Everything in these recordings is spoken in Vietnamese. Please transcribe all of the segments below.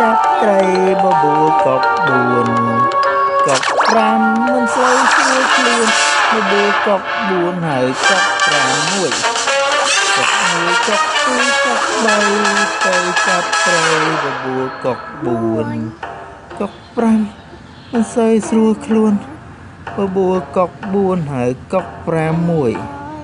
chắp cây bờ bùa cọc buồn cọc ram mình xây xuôi khuyên bờ bùa cọc buồn hỡi cọc ram muội cọc muội cọc tươi cọc bay cây chắp cây bờ bùa cọc buồn cọc ram mình xây xuôi khuyên bờ bùa cọc buồn hỡi cọc ram muội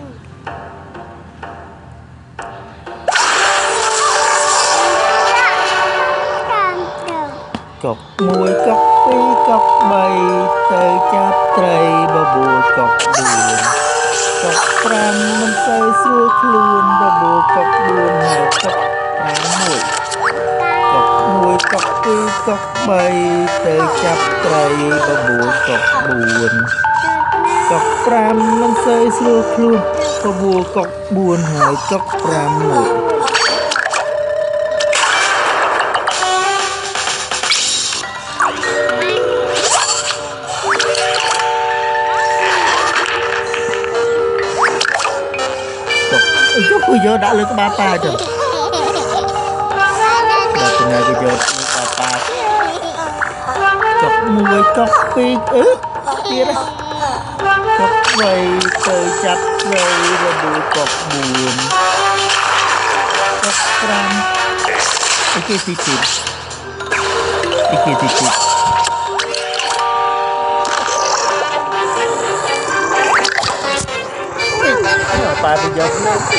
cọc mùi cọc pi cọc bay tới chắp cây bờ bùa cọc buồn cọc pram mình xây xuôi luôn bờ bùa cọc buồn hỡi cọc ram muội cọc mùi cọc pi cọc bay tới chắp cây bờ bùa cọc buồn cọc pram mình xây xuôi luôn bờ bùa cọc buồn hỡi cọc ram muội ui giờ đã lấy cái ba pa rồi đặt từ ngày bây giờ ba pa cọc mùi cọc pi kia đó cọc vầy từ chặt vầy và bùi cọc buồn cọc ram cái kia thì chịu cái kia thì chịu ba bây giờ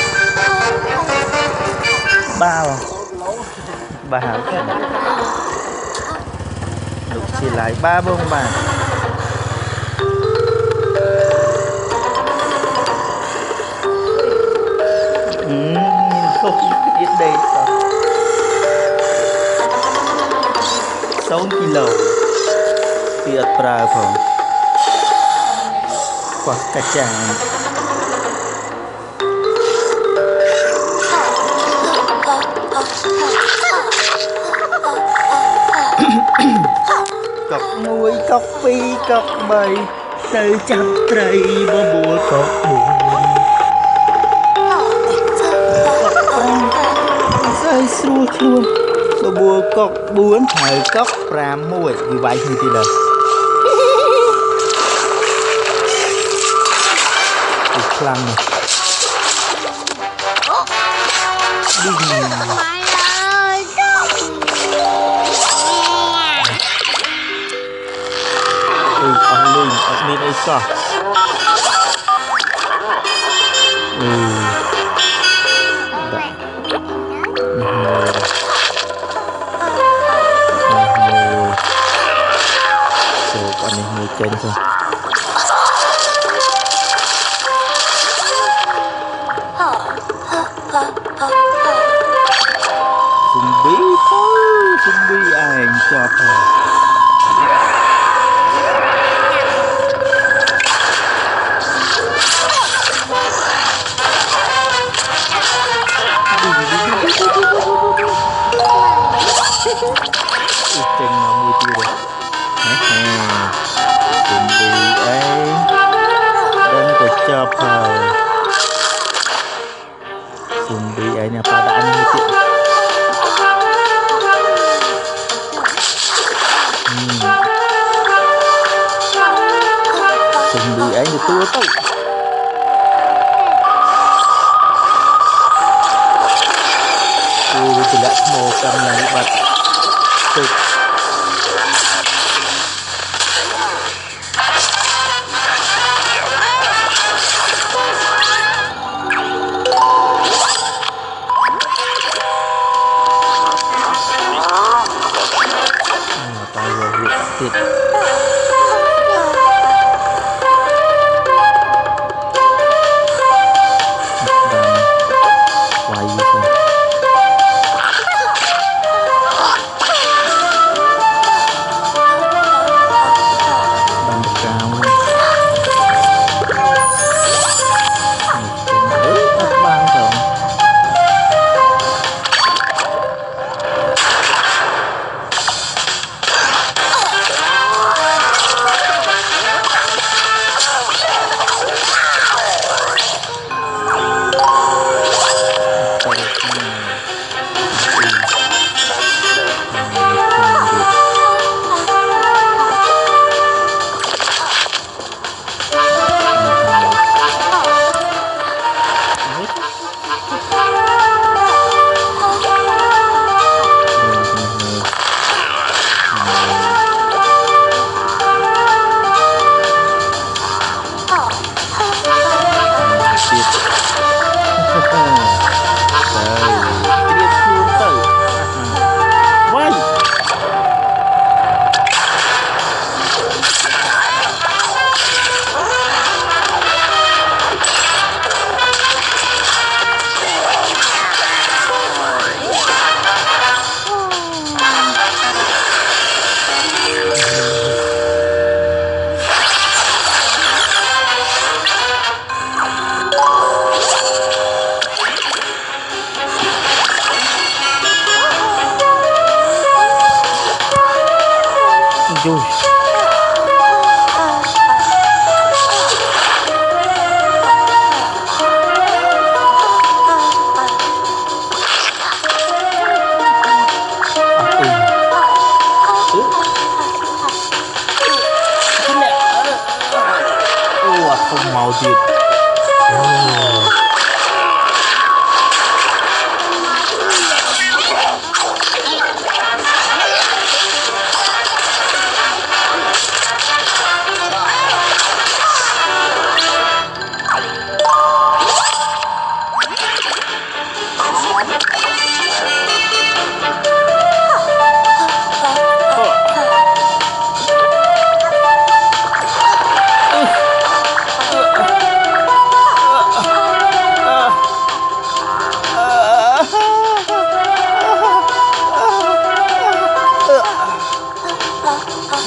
ba ba lục chỉ lại ba bông bà không biết đây sao 6 kg thì ớt pra không quả cà chang cọc nuôi cọc pi cọc bay từ chắp cây bờ bùa cọc buồn xây xuôi luôn bờ bùa cọc buồn hỡi cọc ram muội vì vậy thì là khăn này đi đây sao con này người trên thôi zombie ai cho thôi trên mà mùi tiêu được chuẩn bị ấy đang phải chập chuẩn bị ấy nè ba đã ăn như chuyện chuẩn bị ấy như tua tụ ui tidak mau karena libat tuh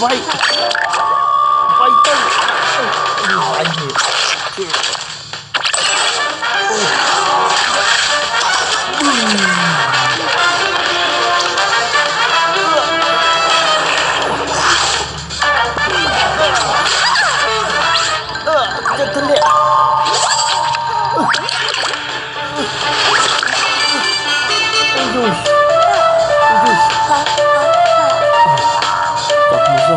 vay vay tới vay gì chân thân lẹ ôi rồi chọc một rồi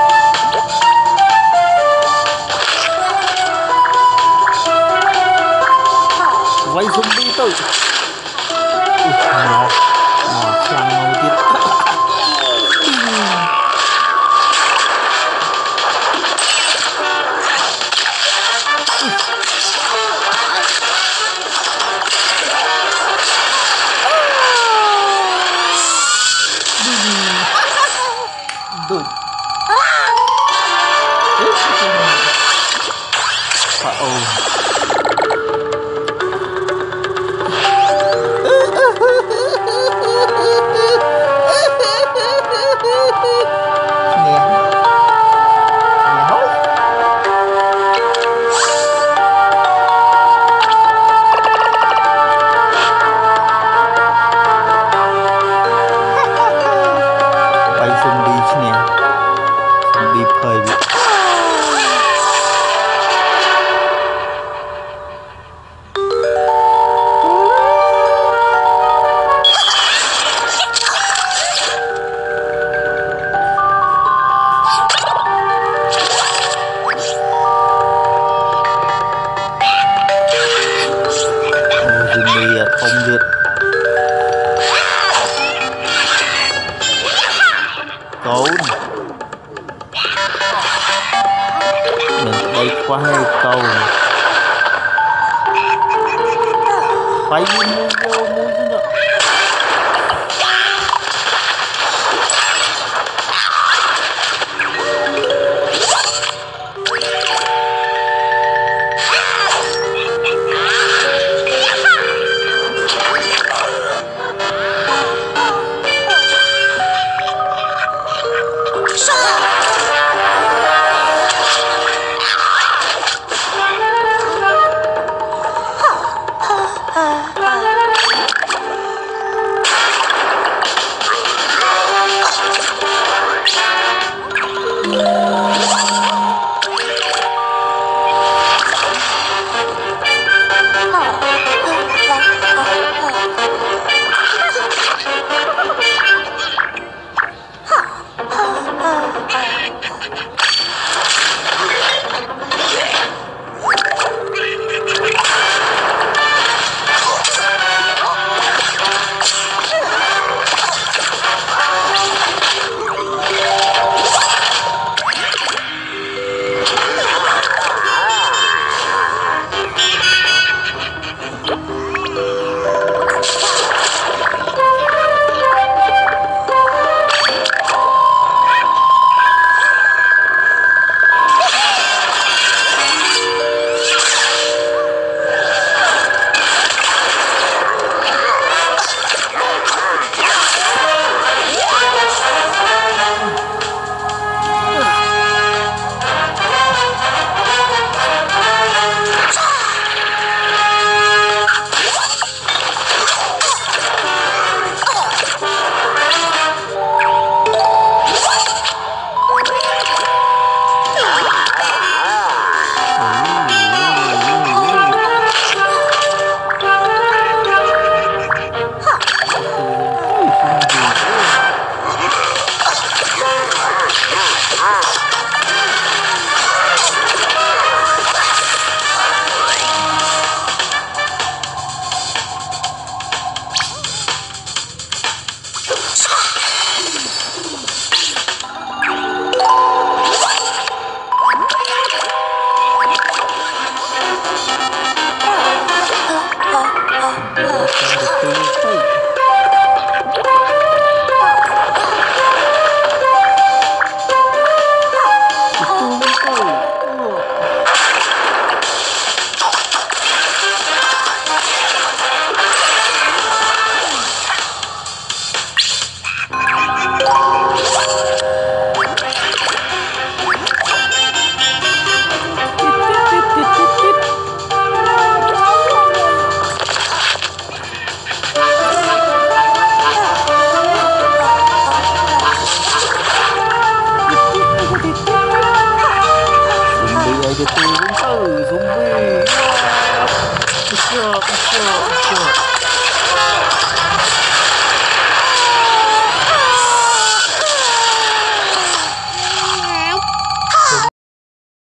quay zombie tới nó khăn màu tiết Dude. Uh-oh. Không được cấu mình đây quá hay câu phải mua vô mua chứ nữa zombie. Wah. Usah.